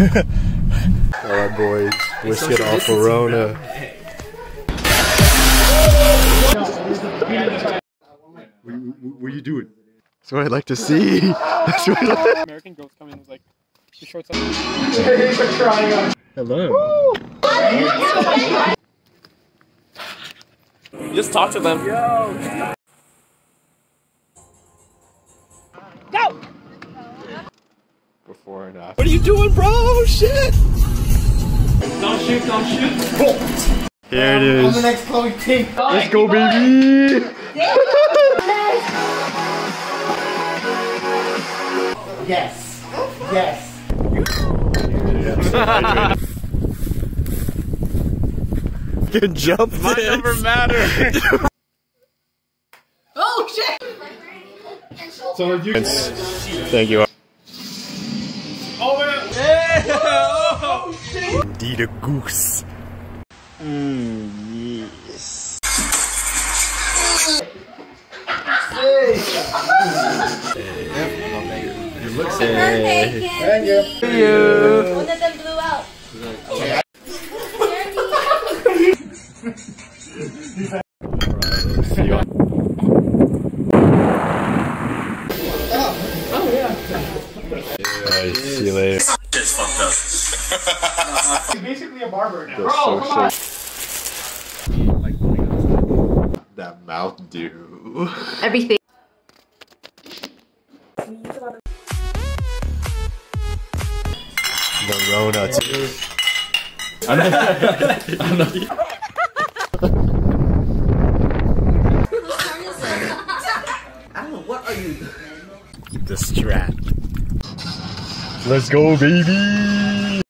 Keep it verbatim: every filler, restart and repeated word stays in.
Alright boys, whisk it off Corona. What, what are you doing? That's what I'd like to see. That's what I'd like. American Ghost coming was like, she showed something. Hello. Just talk to them. Yo. Go. Before and after. What are you doing, bro? Shit. Don't shoot, don't shoot. Here it is. On the next Chloe T. Let's go, baby. Yes. Yes. Good jump. My number matters. Oh shit! So you. Thank you. Oh man. Hey. Oh shit. Indeed a goose. Mmm, yes. You look so birthday candy. Thank you. Thank you. One of them blew out. Oh yeah. Alright, see you later. Shit's fucked up. He's basically a barber now. That's Bro, so come on. sick. That mouth do. Everything. The Rona too. I'm not. I'm not. Alan, what are you? The strap. Let's go, baby.